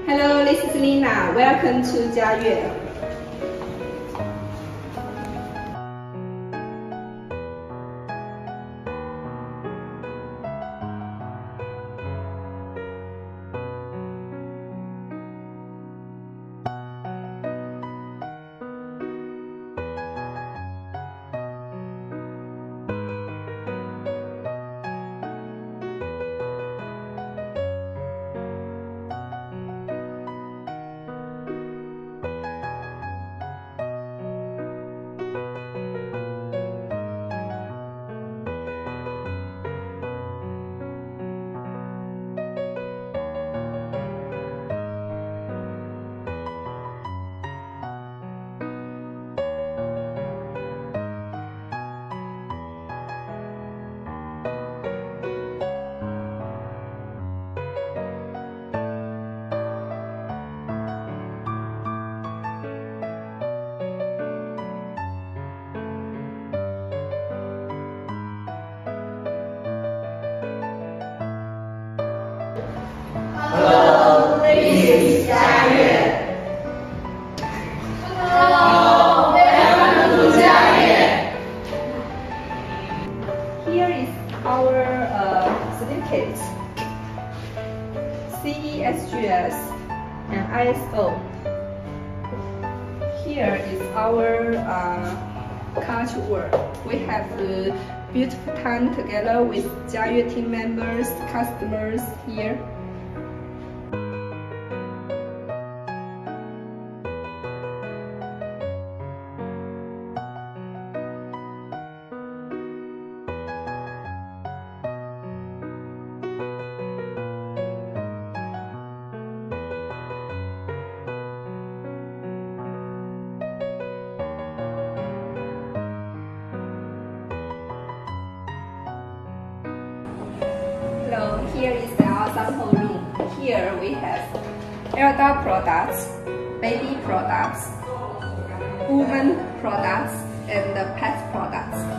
Hello, this is Lina. Welcome to Jiayue. Hello, this is Jiayue. Hello, welcome to Jiayue. Here is our certificates, CESGS and ISO. Here is our culture work. We have a beautiful time together with Jiayue team members, customers here. Hello, here is our sample room. Here we have elder products, baby products, women products, and pet products.